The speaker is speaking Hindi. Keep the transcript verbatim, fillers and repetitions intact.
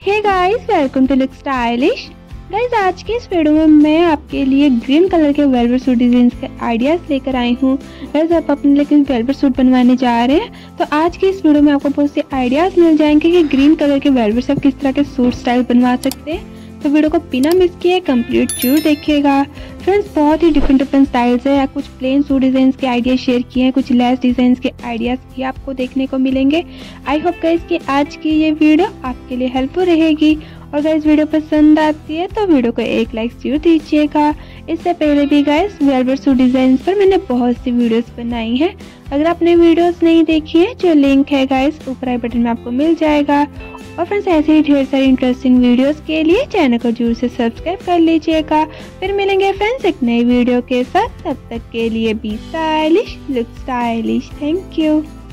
Hey guys, welcome to look stylish. Guys, आज के इस वीडियो में मैं आपके लिए ग्रीन कलर के वेलवेट सूट डिजाइन के आइडियाज लेकर आई हूँ। गाइस, आप अपने लिए वेलवेट सूट बनवाने जा रहे हैं तो आज की इस वीडियो में आपको बहुत से आइडियाज मिल जाएंगे कि ग्रीन कलर के वेलवेट से आप किस तरह के सूट स्टाइल बनवा सकते हैं। तो वीडियो को बिना मिस किए कंप्लीट जरूर देखिएगा। फ्रेंड्स, बहुत ही डिफरेंट डिफरेंट स्टाइल्स है, कुछ प्लेन सूट डिजाइन के आइडिया शेयर किए हैं, कुछ लेस डिजाइन के आइडियाज भी आपको देखने को मिलेंगे। आई होप गाइस कि आज की ये वीडियो आपके लिए हेल्पफुल रहेगी। और गाइस, वीडियो पसंद आती है तो वीडियो को एक लाइक जरूर दीजिएगा। इससे पहले भी गाइस वेलवेट सूट डिजाइन पर मैंने बहुत सी वीडियोस बनाई हैं। अगर आपने वीडियोस नहीं देखी है, जो लिंक है गाइस ऊपर आई बटन में आपको मिल जाएगा। और फ्रेंड्स, ऐसे ही ढेर सारी इंटरेस्टिंग वीडियोस के लिए चैनल को जरूर से सब्सक्राइब कर लीजिएगा। फिर मिलेंगे फ्रेंड्स एक नई वीडियो के साथ। तब तक के लिए be stylish, look stylish. Thank you.